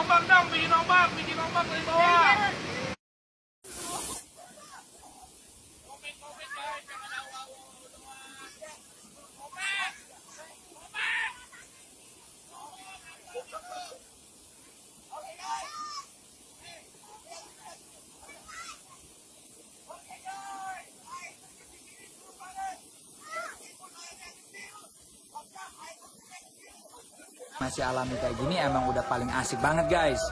ombak dong, bikin ombak dari bawah. Komik guys, jangan awu-awu doang. Komik. Oke guys. Masih alami kayak gini emang udah paling asik banget guys.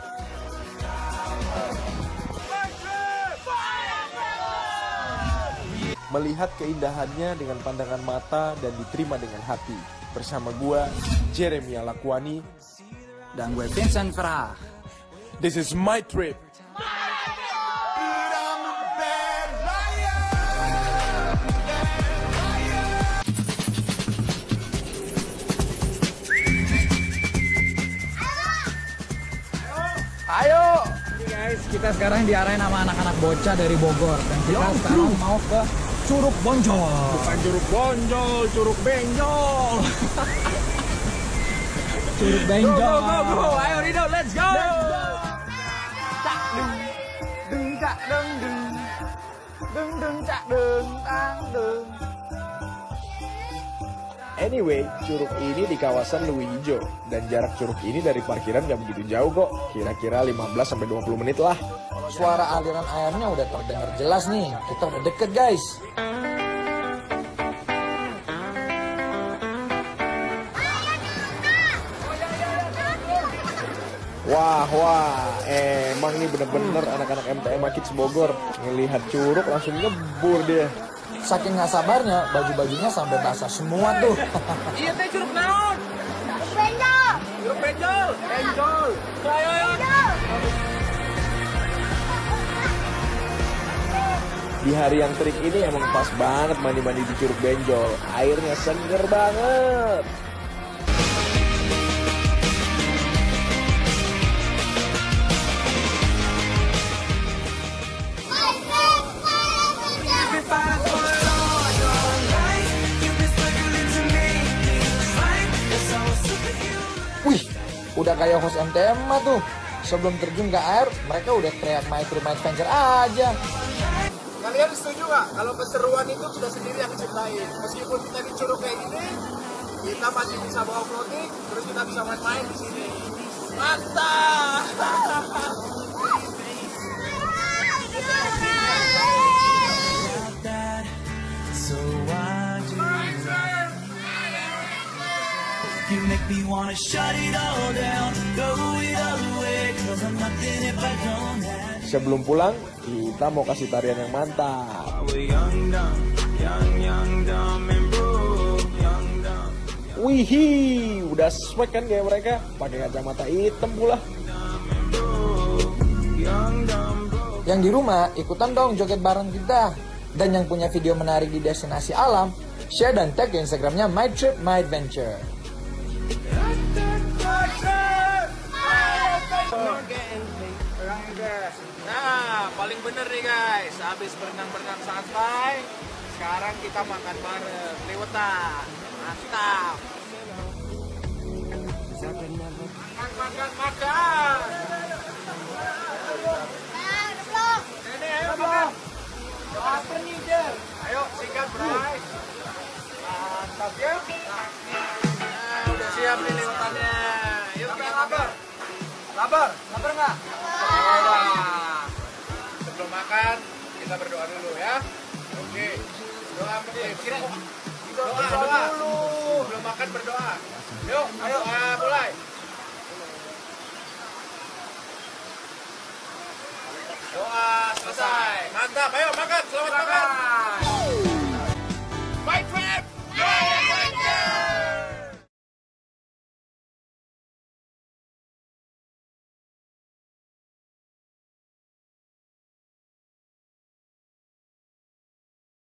Melihat keindahannya dengan pandangan mata dan diterima dengan hati. Bersama gua, Jeremia Lakwani. Dan gue Vincent Farah. This is my trip. Ayo! Ini guys, kita sekarang diarahin sama anak-anak bocah dari Bogor. Dan kita sekarang mau ke Curug Bonjol. Bukan Curug Bonjol, Curug Benjol. Curug Benjol. Go. Ayo Rido, let's go. Cak deng, deng cak deng deng, deng deng cak deng tang deng. Anyway, curug ini di kawasan Leuwi Ijo. Dan jarak curug ini dari parkiran gak begitu jauh kok. Kira-kira 15-20 menit lah. Suara aliran airnya udah terdengar jelas nih. Kita udah deket guys. Wah, emang ini bener-bener anak-anak MTM Kids Bogor. Ngelihat curug langsung ngebur dia. Saking nggak sabarnya, baju-bajunya sampai basah semua tuh. Iya teh curug naon? Curug benjol. Ayo. Di hari yang terik ini emang pas banget mandi-mandi di Curug Benjol. Airnya seger banget. Wih, udah kayak host MTM mah tuh. Sebelum terjun ke air, mereka udah teriak My Trip My Adventure aja. Kalian setuju nggak kalau keseruan itu sudah sendiri yang diciptain? Meskipun kita di curug kayak gini, kita masih bisa bawa floating, terus kita bisa main-main di sini. Mantap! You make me wanna shut it all down, throw it all away, 'cause I'm nothing if I don't have you. Sebelum pulang, kita mau kasih tarian yang mantap. Wih, udah swag kan kayak mereka, pakai kacamata hitam pula. Yang di rumah, ikutan dong joget bareng kita. Dan yang punya video menarik di destinasi alam, share dan tag ke Instagramnya My Trip My Adventure. Nah, paling bener nih guys, habis berenang-berenang santai, sekarang kita makan bareng, liwetan, mantap. Makan. Ini ayo makan. Apa nih Jer? Ayo sikat Bray. Mantap ya. Nah, udah siap nih liwetannya. Yuk kita lapar. Lapar nggak? Sebelum makan, kita berdoa dulu ya. Oke. Doa dulu. Sebelum makan berdoa. Yuk, ayo mulai. Doa selesai. Mantap, ayo makan. Selamat makan.